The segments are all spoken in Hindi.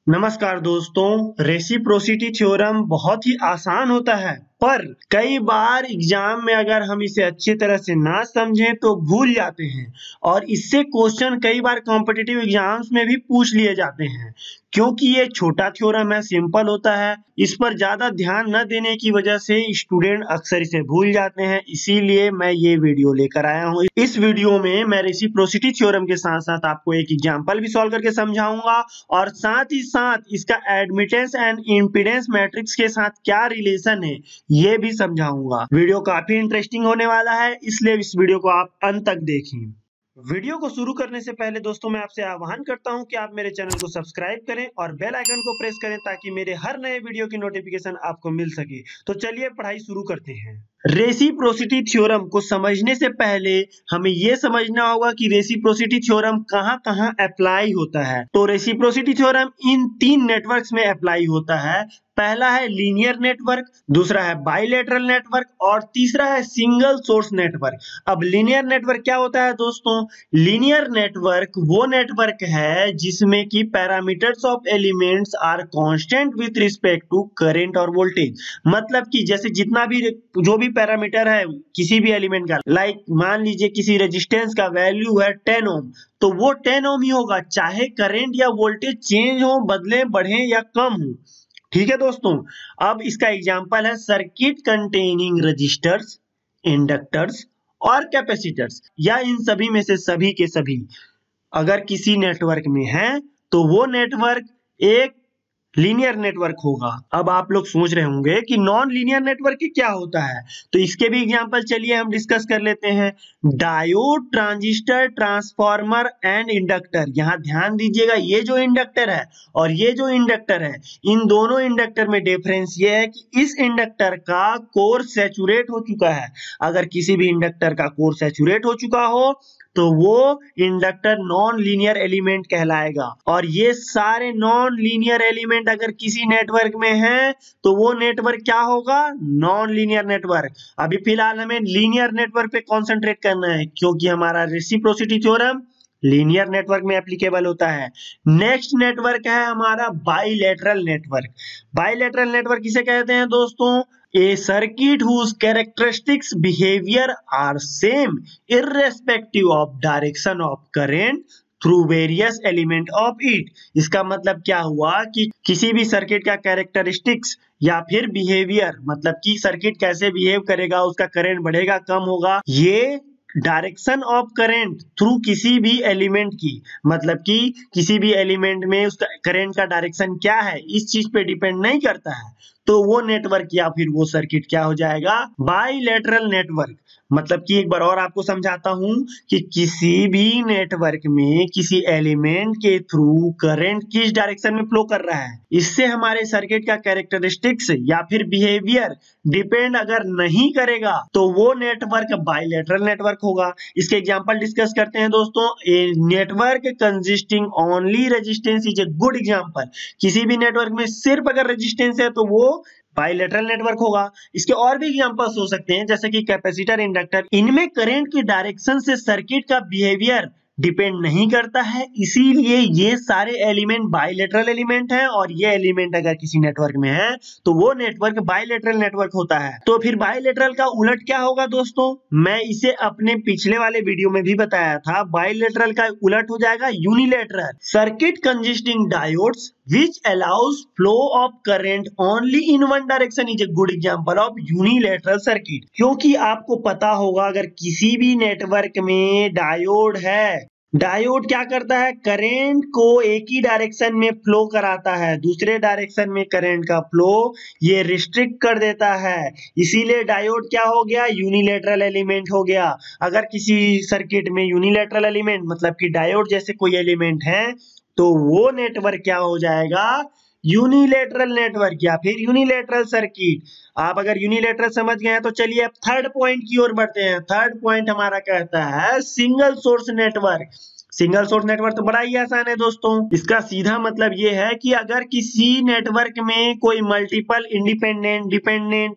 नमस्कार दोस्तों। रेसिप्रोसिटी थ्योरम बहुत ही आसान होता है, पर कई बार एग्जाम में अगर हम इसे अच्छी तरह से ना समझें तो भूल जाते हैं और इससे क्वेश्चन कई बार कॉम्पिटिटिव एग्जाम्स में भी पूछ लिए जाते हैं। क्योंकि ये छोटा थ्योरम है, सिंपल होता है, इस पर ज्यादा ध्यान न देने की वजह से स्टूडेंट अक्सर इसे भूल जाते हैं। इसीलिए मैं ये वीडियो लेकर आया हूँ। इस वीडियो में मैं रेसिप्रोसिटी थ्योरम के साथ साथ आपको एक एग्जाम्पल भी सॉल्व करके समझाऊंगा और साथ ही साथ इसका एडमिटेंस एंड इम्पीडेंस मैट्रिक्स के साथ क्या रिलेशन है ये भी समझाऊंगा। वीडियो काफी इंटरेस्टिंग होने वाला है, इसलिए इस वीडियो को आप अंत तक देखें। वीडियो को शुरू करने से पहले दोस्तों मैं आपसे आह्वान करता हूं कि आप मेरे चैनल को सब्सक्राइब करें और बेल आइकन को प्रेस करें ताकि मेरे हर नए वीडियो की नोटिफिकेशन आपको मिल सके। तो चलिए पढ़ाई शुरू करते हैं। रेसिप्रोसिटी थ्योरम को समझने से पहले हमें यह समझना होगा कि रेसिप्रोसिटी थ्योरम कहां-कहां अप्लाई होता है। तो रेसिप्रोसिटी थ्योरम इन तीन नेटवर्क्स में अप्लाई होता है। पहला है लीनियर नेटवर्क, दूसरा है बाइलेटरल नेटवर्क और तीसरा है सिंगल सोर्स नेटवर्क। अब लीनियर नेटवर्क क्या होता है दोस्तों? लीनियर नेटवर्क वो नेटवर्क है जिसमें कि parameters of elements are constant with respect to current और वोल्टेज। मतलब कि जैसे जितना भी जो भी पैरामीटर है किसी भी एलिमेंट का, लाइक मान लीजिए किसी रेजिस्टेंस का वैल्यू है 10 ओम, तो वो 10 ओम ही होगा, चाहे करंट या वोल्टेज चेंज हो, बदले, बढ़े या कम हो। ठीक है दोस्तों। अब इसका एग्जांपल है सर्किट कंटेनिंग रजिस्टर्स, इंडक्टर्स और कैपेसिटर्स, या इन सभी में से सभी के सभी अगर किसी नेटवर्क में है तो वो नेटवर्क एक लीनियर नेटवर्क होगा। अब आप लोग सोच रहे होंगे कि नॉन लीनियर नेटवर्क क्या होता है, तो इसके भी एग्जांपल चलिए हम डिस्कस कर लेते हैं। Diode, transistor, transformer and inductor. यहाँ ध्यान दीजिएगा, ये जो इंडक्टर है और ये जो इंडक्टर है, इन दोनों इंडक्टर में डिफरेंस ये है कि इस इंडक्टर का कोर सैचुरेट हो चुका है। अगर किसी भी इंडक्टर का कोर सैचुरेट हो चुका हो तो वो इंडक्टर नॉन लीनियर एलिमेंट कहलाएगा। और ये सारे नॉन लीनियर एलिमेंट अगर किसी नेटवर्क में है तो वो नेटवर्क क्या होगा? Non linear network. अभी फिलहाल हमें लीनियर नेटवर्क पे कंसंट्रेट करना है क्योंकि हमारा रेसिप्रोसिटी थ्योरम लीनियर नेटवर्क में एप्लीकेबल होता है। नेक्स्ट नेटवर्क है हमारा बाइलेटरल नेटवर्क। बाइलेटरल नेटवर्क किसे कहते हैं दोस्तों? A circuit whose characteristics behavior are same irrespective of direction of current through various element of it। इसका मतलब क्या हुआ कि किसी भी सर्किट का कैरेक्टरिस्टिक्स या फिर बिहेवियर, मतलब कि सर्किट कैसे बिहेव करेगा, उसका करंट बढ़ेगा कम होगा, ये डायरेक्शन ऑफ करंट थ्रू किसी भी एलिमेंट की, मतलब कि किसी भी एलिमेंट में उसका करंट का डायरेक्शन क्या है इस चीज पे डिपेंड नहीं करता है, तो वो नेटवर्क या फिर वो सर्किट क्या हो जाएगा? Bilateral network. मतलब कि एक बार और आपको समझाता हूं कि किसी भी नेटवर्क में किसी एलिमेंट के थ्रू करंट किस डायरेक्शन में फ्लो कर रहा है, इससे हमारे सर्किट का कैरेक्टरिस्टिक्स या फिर बिहेवियर डिपेंड अगर नहीं करेगा तो वो नेटवर्क बाइलेटरल नेटवर्क होगा। इसके एग्जांपल डिस्कस करते हैं दोस्तों। A network consisting only resistance is a good example. किसी भी नेटवर्क में सिर्फ अगर रेजिस्टेंस है तो वो बाइलेटरल नेटवर्क होगा। इसके और भी एग्जांपल्स हो सकते हैं जैसे कि कैपेसिटर, इंडक्टर। इनमें करंट की डायरेक्शन से सर्किट का बिहेवियर डिपेंड नहीं करता है, इसीलिए ये सारे एलिमेंट बाइलेटरल एलिमेंट हैं और ये एलिमेंट अगर किसी नेटवर्क में है तो वो नेटवर्क बाइलेटरल नेटवर्क होता है। तो फिर बाइलेटरल का उलट क्या होगा दोस्तों? मैं इसे अपने पिछले वाले वीडियो में भी बताया था। बाइलेटरल का उलट हो जाएगा unilateral. Circuit consisting diodes which allows flow of current only in one direction is a good example of unilateral circuit। क्योंकि आपको पता होगा अगर किसी भी नेटवर्क में डायोड है, डायोड क्या करता है? करंट को एक ही डायरेक्शन में फ्लो कराता है, दूसरे डायरेक्शन में करंट का फ्लो ये रिस्ट्रिक्ट कर देता है। इसीलिए डायोड क्या हो गया? यूनिलेटरल एलिमेंट हो गया। अगर किसी सर्किट में यूनिलेटरल एलिमेंट मतलब कि डायोड जैसे कोई एलिमेंट है तो वो नेटवर्क क्या हो जाएगा? यूनिलेटरल नेटवर्क या फिर यूनिलेटरल सर्किट। आप अगर यूनिलेटरल समझ गए हैं तो चलिए अब थर्ड पॉइंट की ओर बढ़ते हैं। थर्ड पॉइंट हमारा कहता है single source network. Single source network तो बड़ा ही आसान है दोस्तों। इसका सीधा मतलब ये है कि अगर किसी नेटवर्क में कोई मल्टीपल इंडिपेंडेंट, डिपेंडेंट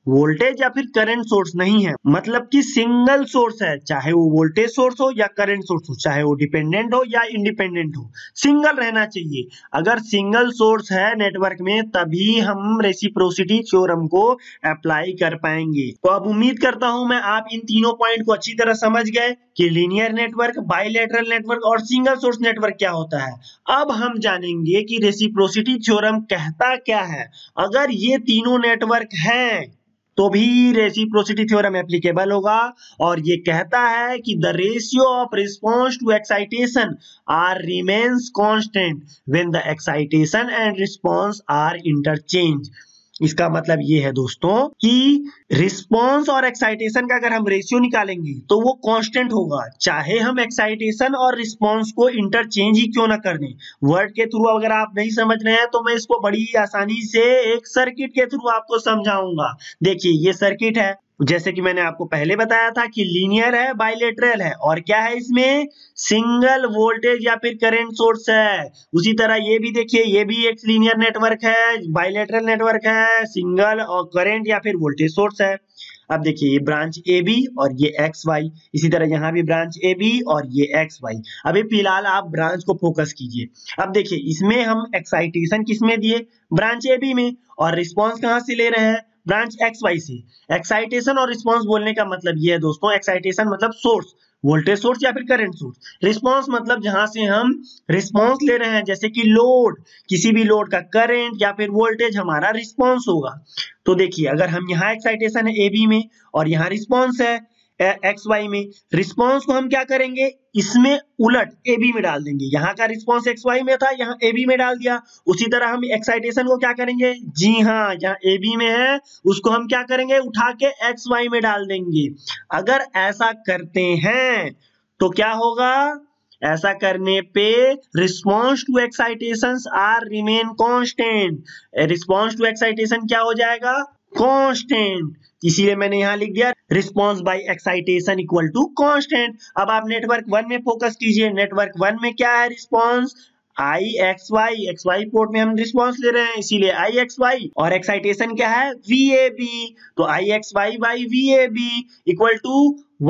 वोल्टेज या फिर करंट सोर्स नहीं है, मतलब कि सिंगल सोर्स है, चाहे वो वोल्टेज सोर्स हो या करंट सोर्स हो, चाहे वो डिपेंडेंट हो या इंडिपेंडेंट हो, सिंगल रहना चाहिए। अगर सिंगल सोर्स है नेटवर्क में तभी हम रेसिप्रोसिटी थ्योरम को अप्लाई कर पाएंगे। तो अब उम्मीद करता हूं मैं आप इन तीनों पॉइंट को अच्छी तरह समझ गए कि लीनियर नेटवर्क, बाइलेटरल नेटवर्क और सिंगल सोर्स नेटवर्क क्या होता है। अब हम जानेंगे कि रेसिप्रोसिटी थ्योरम कहता क्या है। अगर ये तीनों नेटवर्क हैं तो भी रेसिप्रोसिटी थ्योरम एप्लीकेबल होगा, और ये कहता है कि the ratio of response to excitation are remains constant when the excitation and response are interchange. इसका मतलब ये है दोस्तों कि रिस्पॉन्स और एक्साइटेशन का अगर हम रेशियो निकालेंगे तो वो कांस्टेंट होगा, चाहे हम एक्साइटेशन और रिस्पॉन्स को इंटरचेंज ही क्यों ना कर दें। वर्ड के थ्रू अगर आप नहीं समझ रहे हैं तो मैं इसको बड़ी आसानी से एक सर्किट के थ्रू आपको समझाऊंगा। देखिए ये सर्किट है, जैसे कि मैंने आपको पहले बताया था कि लीनियर है, बाइलेटरल है, और क्या है इसमें सिंगल वोल्टेज या फिर करंट सोर्स है। उसी तरह ये भी देखिए, ये भी एक लीनियर नेटवर्क है, बाइलेटरल नेटवर्क है, सिंगल और करंट या फिर वोल्टेज सोर्स है। अब देखिए ये ब्रांच ए बी और ये एक्स वाई, इसी तरह यहाँ भी ब्रांच ए बी और ये एक्स वाई। अभी फिलहाल आप ब्रांच को फोकस कीजिए। अब देखिए इसमें हम एक्साइटेशन किसमें दिए, ब्रांच ए बी में, और रिस्पॉन्स कहाँ से ले रहे हैं, ब्रांच एक्स वाई से। एक्साइटेशन और रिस्पॉन्स बोलने का मतलब ये है दोस्तों, एक्साइटेशन मतलब सोर्स, वोल्टेज सोर्स या फिर करंट सोर्स, रिस्पॉन्स मतलब जहां से हम रिस्पॉन्स ले रहे हैं, जैसे कि लोड, किसी भी लोड का करंट या फिर वोल्टेज हमारा रिस्पॉन्स होगा। तो देखिए अगर हम यहाँ एक्साइटेशन है ए बी में और यहाँ रिस्पॉन्स है एक्स वाई में, रिस्पॉन्स को हम क्या करेंगे, इसमें उलट ए बी में डाल देंगे। यहाँ का रिस्पॉन्स एक्स वाई में था, यहाँ ए बी में डाल दिया। उसी तरह हम एक्साइटेशन को क्या करेंगे, जी हाँ, जहाँ ए बी में है उसको हम क्या करेंगे, उठा के एक्स वाई में डाल देंगे। अगर ऐसा करते हैं तो क्या होगा, ऐसा करने पे response to excitations are remain constant. Response to excitation क्या हो जाएगा, कांस्टेंट। इसीलिए मैंने यहां लिख दिया response by excitation equal to constant. अब आप नेटवर्क वन में फोकस कीजिए। नेटवर्क वन में क्या है, response I X Y port में हम रिस्पॉन्स ले रहे हैं इसीलिए आई एक्स वाई, और एक्साइटेशन क्या है, वी ए बी। तो I X Y by V A B equal to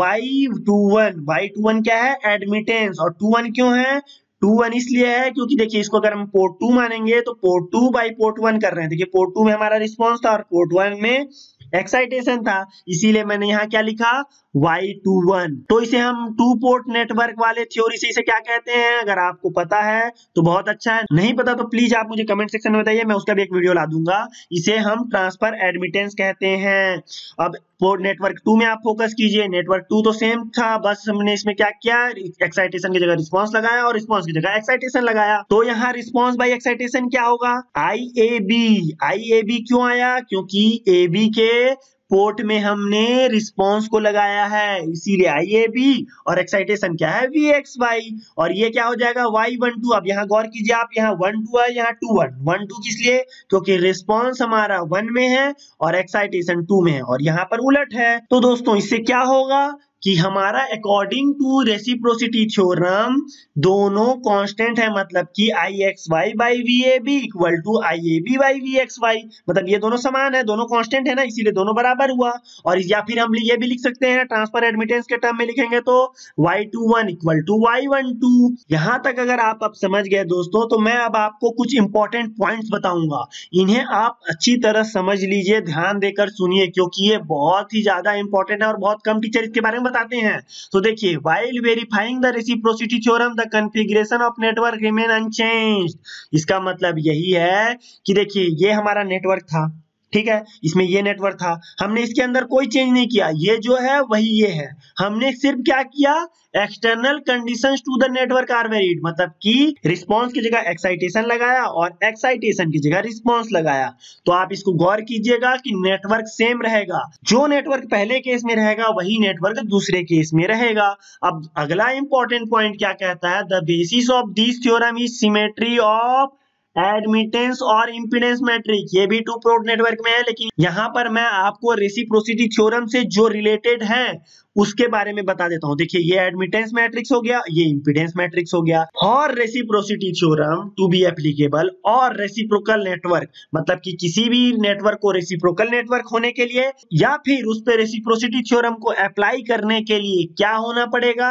Y21। Y21 क्या है, एडमिटेंस। और 21 क्यों है, 21 इसलिए है क्योंकि देखिए इसको अगर हम पोर्ट 2 मानेंगे तो पोर्ट 2 बाई पोर्ट 1 कर रहे हैं। देखिए पोर्ट 2 में हमारा रिस्पॉन्स था और पोर्ट 1 में एक्साइटेशन था, इसीलिए मैंने यहाँ क्या लिखा, Y21। तो इसे हम टू पोर्ट नेटवर्क वाले थ्योरी से इसे क्या कहते हैं, अगर आपको पता है तो बहुत अच्छा है, नहीं पता तो प्लीज आप मुझे कमेंट सेक्शन में बताइए, मैं उसका भी एक वीडियो ला दूंगा। इसे हम ट्रांसफर एडमिटेंस कहते हैं। अब पोर्ट नेटवर्क 2 में आप फोकस कीजिए। नेटवर्क 2 तो सेम था, बस हमने इसमें क्या किया, एक्साइटेशन की जगह रिस्पॉन्स लगाया और रिस्पॉन्स की जगह एक्साइटेशन लगाया। तो यहाँ रिस्पॉन्स बाय एक्साइटेशन क्या होगा, आई A B. I A B क्यों आया, क्योंकि ए बी के पोर्ट में हमने रिस्पॉन्स को लगाया है, इसीलिए आई ए बी, और एक्साइटेशन क्या है, वी एक्स वाई, और ये क्या हो जाएगा, Y12। अब यहाँ गौर कीजिए आप, यहाँ 12 है, यहाँ 21। 12 किस लिए, क्योंकि रिस्पॉन्स हमारा 1 में है और एक्साइटेशन 2 में है, और यहाँ पर उलट है। तो दोस्तों इससे क्या होगा कि हमारा अकॉर्डिंग टू रेसिप्रोसिटी थ्योरम दोनों कांस्टेंट है, मतलब कि I X Y by V A B equal to I A B by V X Y, मतलब ये दोनों समान है, दोनों कांस्टेंट है ना, इसीलिए दोनों बराबर हुआ। और या फिर हम ये भी लिख सकते हैं, ट्रांसफर एडमिटेंस के टर्म में लिखेंगे तो Y21 इक्वल टू Y12। यहाँ तक अगर आप अब समझ गए दोस्तों, तो मैं अब आपको कुछ इंपॉर्टेंट पॉइंट्स बताऊंगा, इन्हें आप अच्छी तरह समझ लीजिए, ध्यान देकर सुनिए, क्योंकि ये बहुत ही ज्यादा इंपॉर्टेंट है और बहुत कम टीचर इसके बारे में बताते हैं। तो देखिए, while verifying the reciprocity theorem the configuration of network remain unchanged। इसका मतलब यही है कि देखिए ये हमारा नेटवर्क था, ठीक है, इसमें ये नेटवर्क था, हमने इसके अंदर कोई चेंज नहीं किया, ये जो है वही ये है। हमने सिर्फ क्या किया, external conditions to the network are varied, मतलब कि रिस्पांस की जगह एक्साइटेशन लगाया और एक्साइटेशन की जगह रिस्पांस लगाया। तो आप इसको गौर कीजिएगा कि नेटवर्क सेम रहेगा, जो नेटवर्क पहले केस में रहेगा वही नेटवर्क दूसरे केस में रहेगा। अब अगला इंपॉर्टेंट पॉइंट क्या कहता है, the basis of this theorem is symmetry of admittance और इम्पीडेंस मैट्रिक्स, ये भी टू पोर्ट नेटवर्क में है, लेकिन यहाँ पर मैं आपको रेसिप्रोसिटी थ्योरम से जो रिलेटेड है उसके बारे में बता देता हूँ। देखिए ये एडमिटेंस मैट्रिक्स हो गया, ये इम्पीडेंस मैट्रिक्स हो गया। और reciprocity theorem to be applicable और रेसिप्रोकल नेटवर्क, मतलब कि किसी भी नेटवर्क को रेसिप्रोकल नेटवर्क होने के लिए या फिर उस पर रेसिप्रोसिटी थ्योरम को अप्लाई करने के लिए क्या होना पड़ेगा,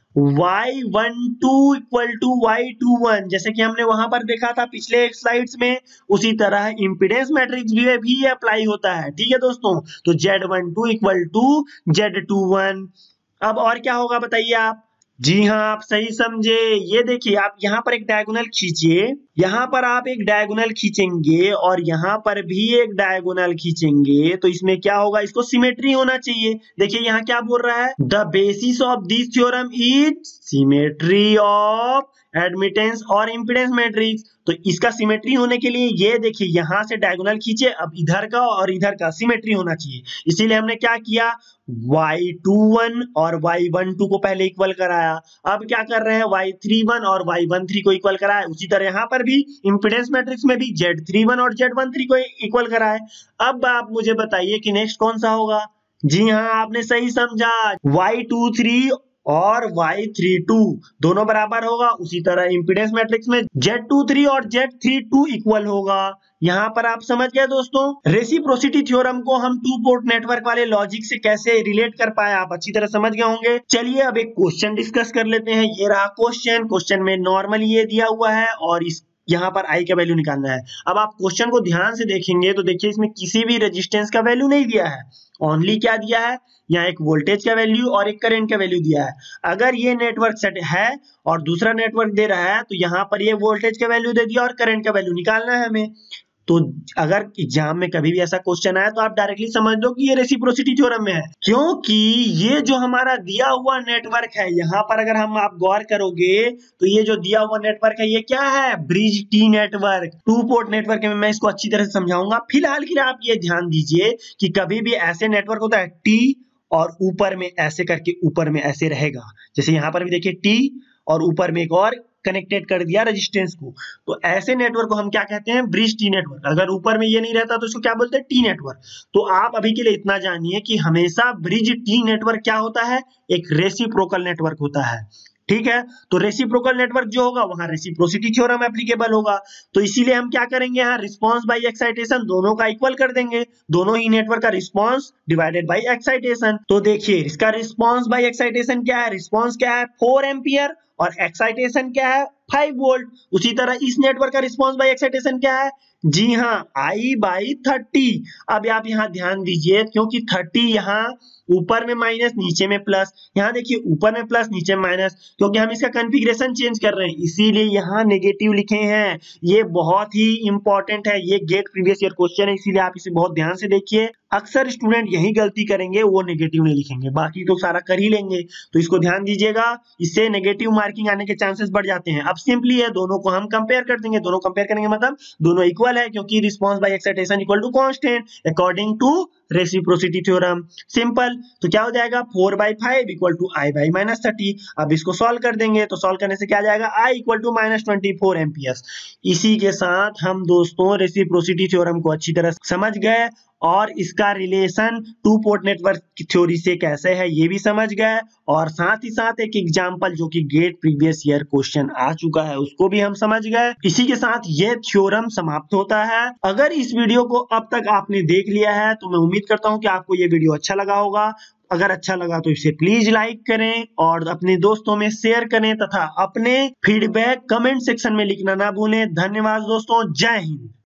y12 इक्वल टू y21, जैसे कि हमने वहां पर देखा था पिछले स्लाइड्स में, उसी तरह इंपीडेंस मैट्रिक्स भी अप्लाई होता है। ठीक है दोस्तों, तो z12 इक्वल टू z21। अब और क्या होगा बताइए आप? जी हाँ, आप सही समझे। ये देखिए, आप यहाँ पर एक डायगोनल खींचिए, यहाँ पर आप एक डायगोनल खींचेंगे और यहाँ पर भी एक डायगोनल खींचेंगे, तो इसमें क्या होगा, इसको सिमेट्री होना चाहिए। देखिए यहाँ क्या बोल रहा है, the basis of this theorem is symmetry of admittance और इम्पीडेंस मैट्रिक्स। तो इसका सिमेट्री होने के लिए ये देखिए यहाँ से डायगोनल खींचे, अब इधर का और इधर का सिमेट्री होना चाहिए, इसीलिए हमने क्या किया, y21 और y12 को पहले इक्वल कराया। अब क्या कर रहे हैं, y31 और y13 को इक्वल कराया। उसी तरह यहाँ पर भी इंपीडेंस मैट्रिक्स में भी z31 और z13 को इक्वल कराए। अब आप मुझे बताइए कि नेक्स्ट कौन सा होगा? जी हाँ, आपने सही समझा, y23 और y32 दोनों बराबर होगा। उसी तरह इंपीडेंस मैट्रिक्स में z23 और z32 इक्वल होगा। यहाँ पर आप समझ गए दोस्तों, रेसिप्रोसिटी थ्योरम को हम टू पोर्ट नेटवर्क वाले लॉजिक से कैसे रिलेट कर पाए, आप अच्छी तरह समझ गए होंगे। चलिए अब एक क्वेश्चन डिस्कस कर लेते हैं। ये रहा क्वेश्चन, क्वेश्चन में नॉर्मली ये दिया हुआ है और इस यहाँ पर आई का वैल्यू निकालना है। अब आप क्वेश्चन को ध्यान से देखेंगे तो देखिए इसमें किसी भी रेजिस्टेंस का वैल्यू नहीं दिया है, ओनली क्या दिया है, यहाँ एक वोल्टेज का वैल्यू और एक करंट का वैल्यू दिया है। अगर ये नेटवर्क सेट है और दूसरा नेटवर्क दे रहा है तो यहाँ पर ये वोल्टेज का वैल्यू दे दिया और करंट का वैल्यू निकालना है हमें। तो अगर एग्जाम में कभी भी ऐसा क्वेश्चन आया तो आप डायरेक्टली समझ लो कि ये रेसिप्रोसिटी थ्योरम में है, क्योंकि ये जो हमारा दिया हुआ नेटवर्क है, यहाँ पर अगर हम आप गौर करोगे तो ये जो दिया हुआ नेटवर्क है ये क्या है, bridge T network, two port network में। मैं इसको अच्छी तरह से समझाऊंगा, फिलहाल के लिए आप ये ध्यान दीजिए कि कभी भी ऐसे नेटवर्क होता है टी और ऊपर में ऐसे करके ऊपर में ऐसे रहेगा, जैसे यहाँ पर भी देखिए टी और ऊपर में एक और कनेक्टेड कर दिया रेजिस्टेंस को, तो ऐसे नेटवर्क को हम क्या कहते हैं, ब्रिज टी नेटवर्क। अगर ऊपर में ये नहीं रहता तो इसको क्या बोलते हैं, टी नेटवर्क। तो आप अभी के लिए इतना जानिए कि हमेशा ब्रिज टी नेटवर्क क्या होता है, एक रेसिप्रोकल नेटवर्क होता है। ठीक है, तो रेसिप्रोकल नेटवर्क जो होगा वहां रेसिप्रोसिटी थ्योरम एप्लीकेबल होगा। तो इसीलिए हम क्या करेंगे, यहाँ रिस्पांस बाय एक्साइटेशन दोनों का इक्वल कर देंगे, दोनों ही नेटवर्क का रिस्पांस डिवाइडेड बाय एक्साइटेशन। तो देखिए इसका रिस्पांस बाय एक्साइटेशन क्या है, रिस्पांस क्या है 4 एम्पियर और एक्साइटेशन क्या है 5 वोल्ट। उसी तरह इस नेटवर्क का रिस्पांस बाय एक्साइटेशन क्या है, जी हाँ I/30। अब आप यहाँ ध्यान दीजिए, क्योंकि 30 यहाँ ऊपर में माइनस नीचे में प्लस, यहाँ देखिए ऊपर में प्लस नीचे में माइनस, क्योंकि हम इसका कॉन्फ़िगरेशन चेंज कर रहे हैं इसीलिए यहाँ नेगेटिव लिखे हैं। ये बहुत ही इंपॉर्टेंट है, ये गेट प्रीवियस ईयर क्वेश्चन है, इसीलिए आप इसे बहुत ध्यान से देखिए। अक्सर स्टूडेंट यही गलती करेंगे, वो नेगेटिव नहीं लिखेंगे, बाकी तो सारा कर ही लेंगे। तो इसको ध्यान दीजिएगा, इससे नेगेटिव मार्किंग आने के चांसेस बढ़ जाते हैं। अब सिंपली है, दोनों को हम कंपेयर कर देंगे, दोनों कंपेयर करेंगे मतलब दोनों इक्वल है, क्योंकि response by excitation equal to constant according to reciprocity theorem. Simple, तो क्या हो जाएगा 4/5 इक्वल टू I/-30। अब इसको सॉल्व कर देंगे, तो सॉल्व करने से क्या जाएगा, I इक्वल टू -24 एम्पियर्स। इसी के साथ हम दोस्तों रेसिप्रोसिटी थ्योरम को अच्छी तरह समझ गए और इसका relation two port network theory से कैसे है ये भी समझ गए, और साथ ही साथ एक एग्जांपल जो कि गेट प्रीवियस ईयर क्वेश्चन आ चुका है उसको भी हम समझ गए। इसी के साथ ये थ्योरम समाप्त होता है। अगर इस वीडियो को अब तक आपने देख लिया है तो मैं उम्मीद करता हूं कि आपको ये वीडियो अच्छा लगा होगा। अगर अच्छा लगा तो इसे प्लीज लाइक करें और अपने दोस्तों में शेयर करें तथा अपने फीडबैक कमेंट सेक्शन में लिखना ना भूलें। धन्यवाद दोस्तों, जय हिंद।